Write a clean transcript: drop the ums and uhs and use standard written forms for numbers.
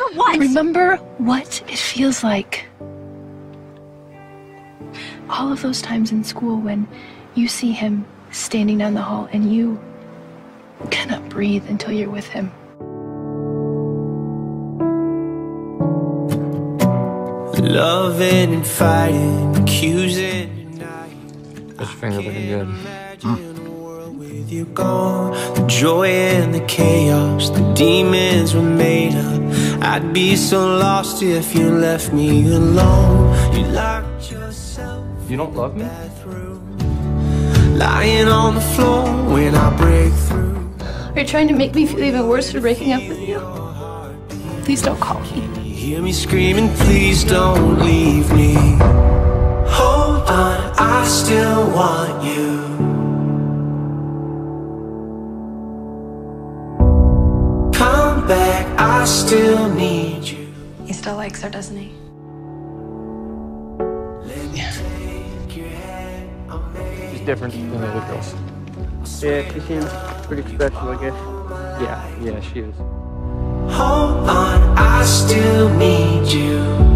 what? Remember what it feels like. All of those times in school when you see him standing down the hall and you cannot breathe until you're with him. Loving and fighting, accusing and denying. Your finger looking good. You gone, the joy and the chaos, the demons were made up. I'd be so lost if you left me alone. You locked yourself. You don't love me? Lying on the floor when I break through. Are you trying to make me feel even worse for breaking up with you? Please don't call me. You hear me screaming, please don't leave me. Hold on, I still want you. Come back, I still need you. He still likes her, doesn't he? She's different than the other girls. Yeah, she seems pretty special, I guess. Yeah, she is. Hold on, I still need you.